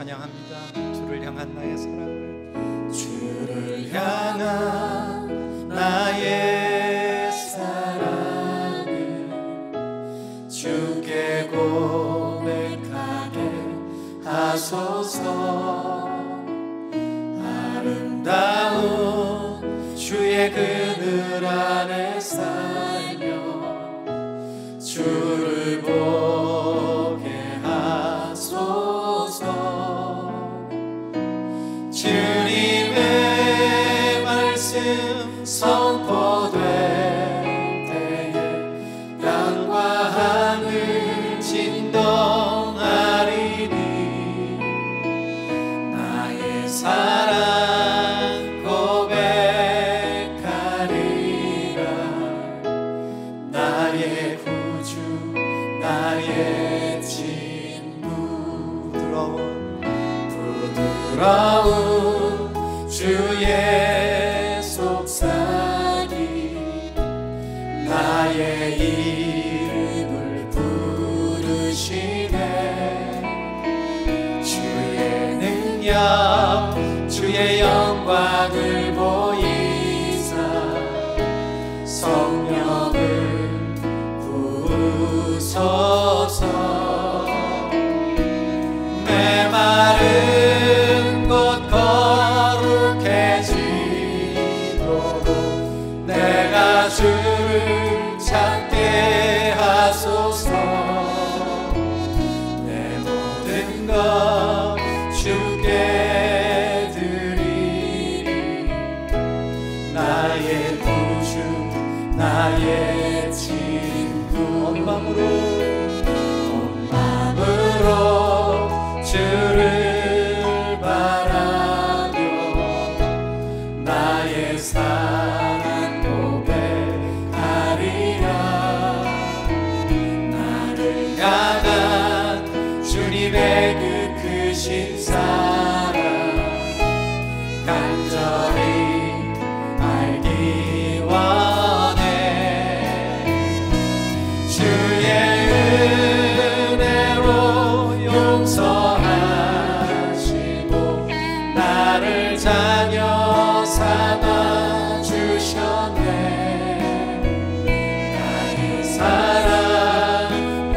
찬양합니다. 주를 향한 나의 사랑을, 주를 향한 나의 사랑을 주께 고백하게 하소서. 아름다운 주의 그늘 안에 살며 주를 보게 하소서. 주님의 말씀 선포될 때에 땅과 하늘 진동하리니 나의 사랑 고백하리라. 나의 구주 나의 친구 부드러운 주의 속삭이 나의 이름을 부르시네. 주의 능력 주의 영광을 보이사 성령을 부으소서. 메마른 곳 거룩해지도록 내가 주를 찾게 하소서. 내 모든 것 주께 드리리. 나의 구주 나의 친구 온 마음으로 주를 바라며 나의 사랑 고백하리라. 나를 향한 주님의 그 크신 사랑 간절히 알기 원해. 주의 은혜로 용서하시고 나를 자녀 삼아 주셨네. 나의 사랑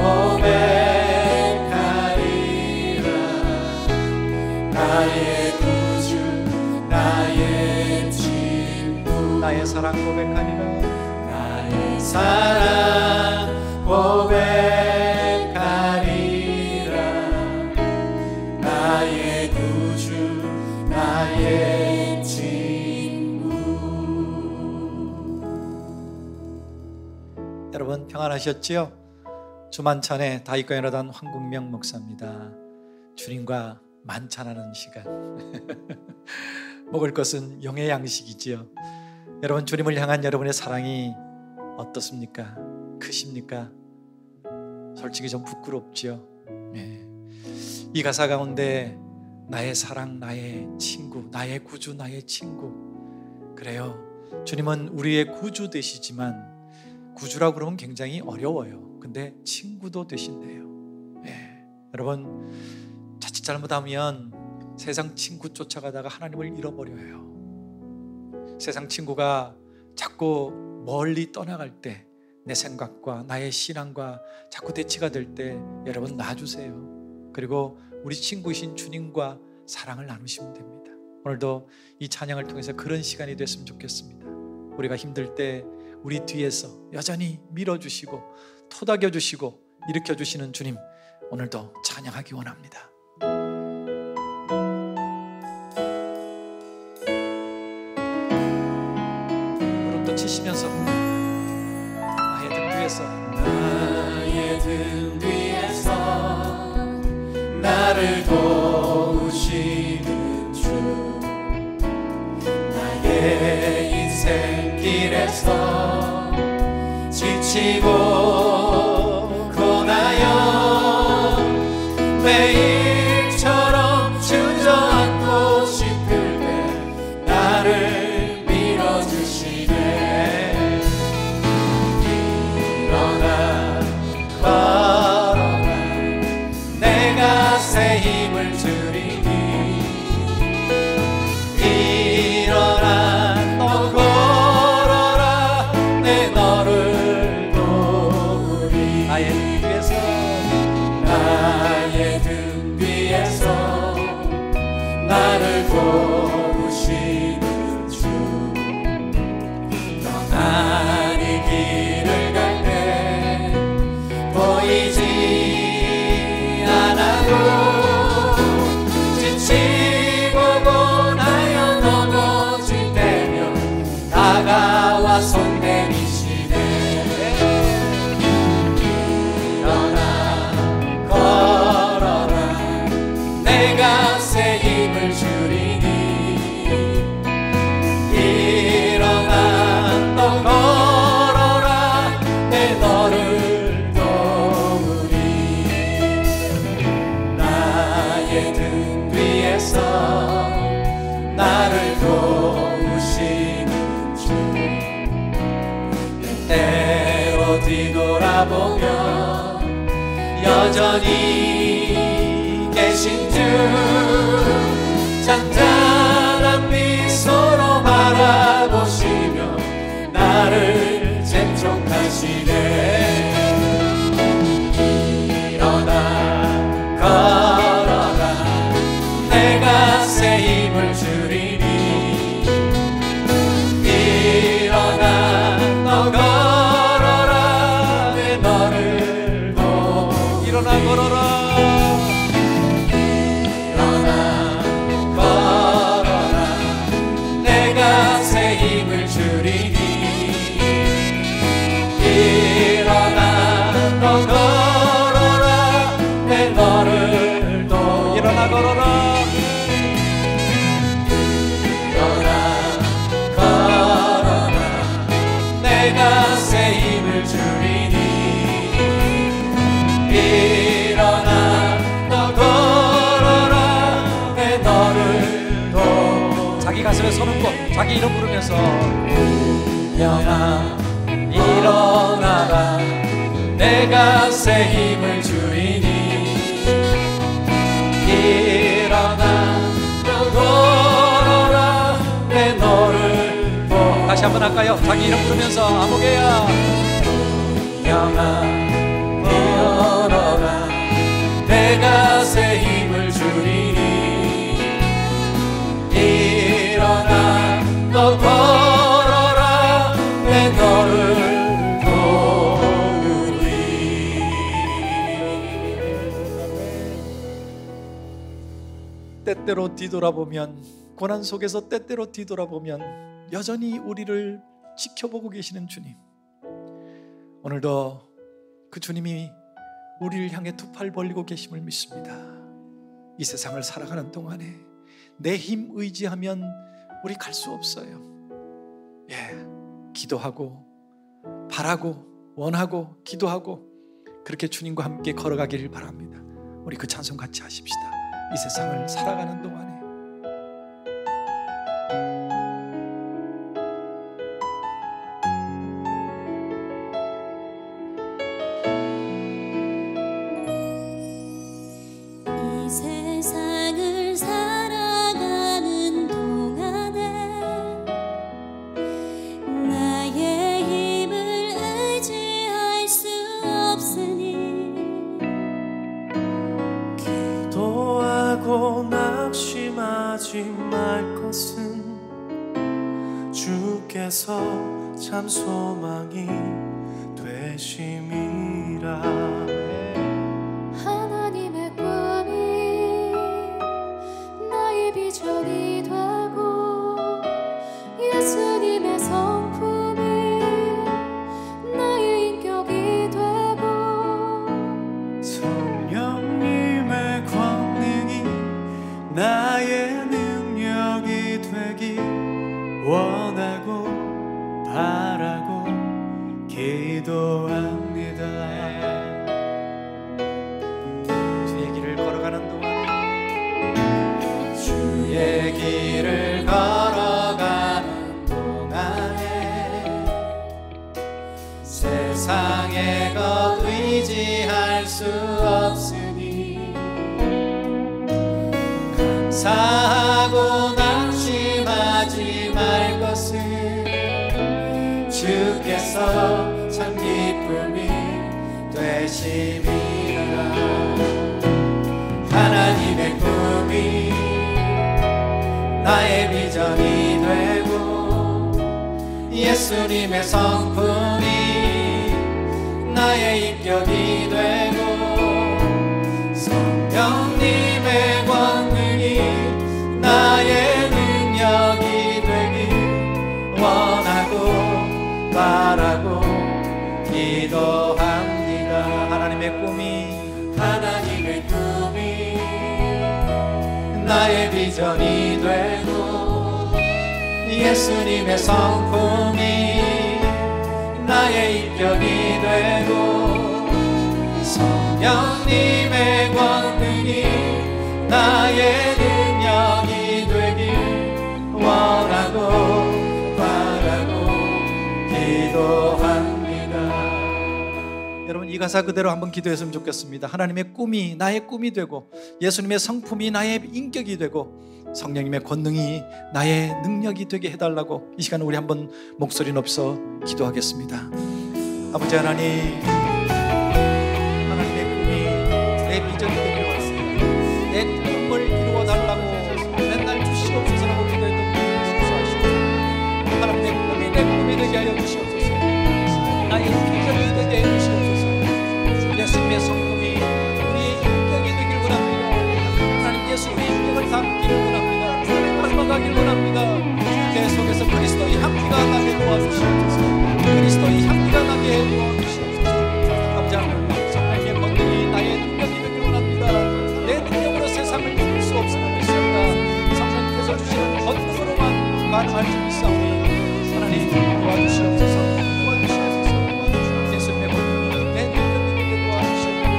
고백하리라. 나의 구주 나의 친구 나의 사랑 고백하리라. 나의 사랑 고백하리라. 나의 구주 나의 친구. 여러분 평안하셨지요? 주만찬의 다윗과 연합단 황국명 목사입니다. 주님과 만찬하는 시간. 먹을 것은 영의 양식이지요. 여러분 주님을 향한 여러분의 사랑이 어떻습니까? 크십니까? 솔직히 좀 부끄럽지요. 네. 이 가사 가운데 나의 사랑, 나의 친구, 나의 구주, 나의 친구. 그래요. 주님은 우리의 구주 되시지만 구주라고 그러면 굉장히 어려워요. 근데 친구도 되신대요. 네. 여러분 자칫 잘못하면 세상 친구 쫓아가다가 하나님을 잃어버려요. 세상 친구가 자꾸 멀리 떠나갈 때 내 생각과 나의 신앙과 자꾸 대치가 될 때 여러분 놔주세요. 그리고 우리 친구이신 주님과 사랑을 나누시면 됩니다. 오늘도 이 찬양을 통해서 그런 시간이 됐으면 좋겠습니다. 우리가 힘들 때 우리 뒤에서 여전히 밀어주시고 토닥여주시고 일으켜주시는 주님, 오늘도 찬양하기 원합니다. 무릎도 치시면서 나의 등 위에서 나를 도우시는 주. 나의 인생길에서 지치고 고나여 매일처럼 주저앉고 싶을 때 나를 밀어주시네. 일어나 걸어가 내가 새 힘을 주리. 나를 도우시는 주 때때로 뒤돌아보면 여전히 계신 주 잔잔한 미소로 바라보시며 나를 재촉하시네. 일어나 걸어라 내가 새 힘을 주리니 일어나 너 걸어라 내 너를 일어나 걸어라 일어나 걸어라 내가 새 힘을 주리니 일어나 너 걸어라 내 너를 일어나 걸어라 일어나 걸어라 내가 새 힘을 주리니 일어나 너 걸어라 내 너를 자기 가슴에 손 얹고 자기 이름 부르면서 일어나 일어나라 내가 새 힘을 주리니 일어나 너 걸어라 내 너를 다시 한번 할까요? 자기 이름 부르면서 아무개야 일어나 일어나라 내가 새 힘을 주리니 일어나 너 걸어라 내 너를 도우리. 때때로 뒤돌아보면 고난 속에서 때때로 뒤돌아보면 여전히 우리를 지켜보고 계시는 주님, 오늘도 그 주님이 우리를 향해 두 팔 벌리고 계심을 믿습니다. 이 세상을 살아가는 동안에 내 힘 의지하면 우리 갈 수 없어요. 기도하고 바라고 원하고 기도하고 그렇게 주님과 함께 걸어가기를 바랍니다. 우리 그 찬송 같이 하십시다. 이 세상을 살아가는 동안에 이 세상을 살아가는 동안에 나의 힘을 의지할 수 없으니 기도하고 낙심하지 말 것은 주께서 참 소망이 되심이라. 하나님의 꿈이 나의 비전이 되고 예수님의 성품이 나의 인격이 되고 성령님의 권능이 나의 능력이 되길 원하고 바라고 기도합니다. 주의 길을 걸어가는 동안에 주의 길을 걸어가는 동안에 세상의 것 의지할 수 없으니 감사하고 낙심하지 말 것을 주께서 참 기쁨이 되심이라. 하나님의 꿈이 나의 비전이 되고 예수님의 성품이 나의 인격이 되고 성령님의 권능이 나의 능력이 되길 원하고 바라고 기도합니다. 하나님의 꿈이 나의 비전이 되고 예수님의 성품이 나의 인격이 되고 성령님의 권능이 나의 능력이 되길 이 가사 그대로 한번 기도했으면 좋겠습니다. 하나님의 꿈이 나의 꿈이 되고 예수님의 성품이 나의 인격이 되고 성령님의 권능이 나의 능력이 되게 해달라고 이 시간 우리 한번 목소리 높여 기도하겠습니다. 아버지 하나님, 하나님의 꿈이 내 비전이 되길 원합니다. 내 꿈을 이루어달라고 맨날 주시옵소서라고 기도했던 분이 성수하시고 하나님의 꿈이 내 꿈이 되게 하여 주시옵소서. 나의 비전이 되게 해 주시옵소서. 예수님의 성품이 우리의 인격이 되길 원합니다. 하나님 예수님의 인격을 담기를 원합니다. 닮아가길 원합니다. 내 속에서 그리스도의 향기가 나게 도와주시옵소서. 그리스도의 향기가 나게 도와주시옵소서. 아버지 하나님, 성령의 권능이 나의 능력이 되길 원합니다. 내 능력으로 세상을 이길 수 없음을 믿습니다. 성령께서 주시는 권능으로만 가능할 줄 믿사오니 하나님 도와주시옵소서. 도와주시옵소서. 예수님의 권능이 내 능력이 되게 도와주시옵소서.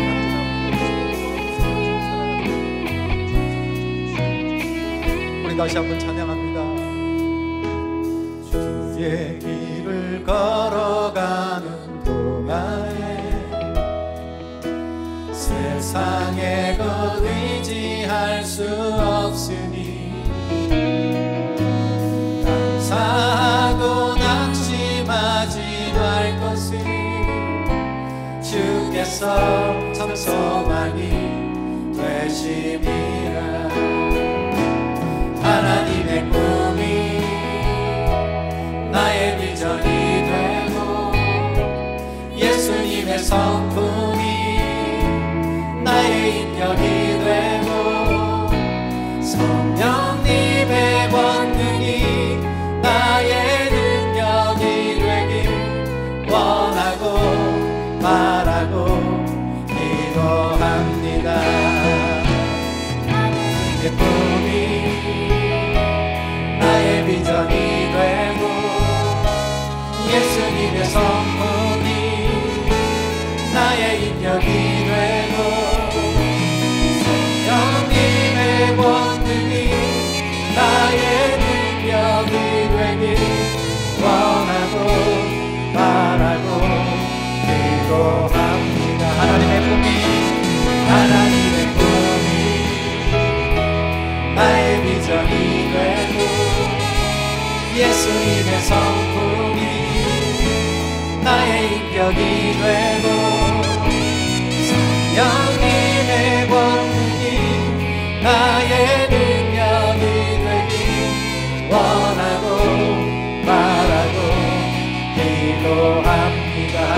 우리 다시 한번 찬양합니다. 주의 길을 걸어가는 동안에 세상에 것 의지할 수 없으니 감사하고 낙심하지 말 것을 주께서 참 소망이 되심이라. 하나님의 꿈이 나의 비전이 되고 예수님의 성품이 나의 인격이 되고 성령님의 권능이 나의 능력이 되길 원하고 바라고 기도합니다. 내 꿈이 나의 비전이 되고 예수님의 성품이 나의 인격이 되고 성령님의 권능이 나의 능력이 되길 원하고 바라고 기도합니다. 하나님의 꿈이 나의 비전이 되고 예수님의 성품이 나의 인격이 되고 성령님의 권능이 나의 능력이 되길 원하고 바라고 기도합니다.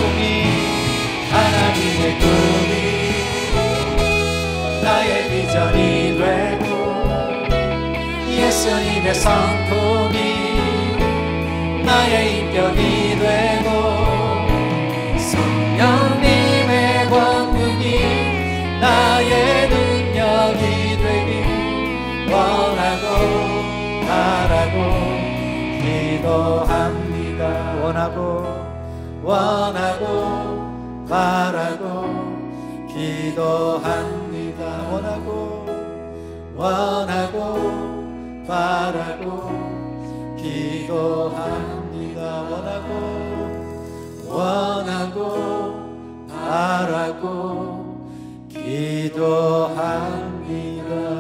하나님의 꿈이 나의 비전이 되고 예수님의 성품이 나의 인격이 되고 성령님의 권능이 나의 능력이 되길 원하고 바라고 기도합니다. 원하고 바라고 기도합니다. 원하고 바라고 기도합니다. 원하고 바라고 기도합니다.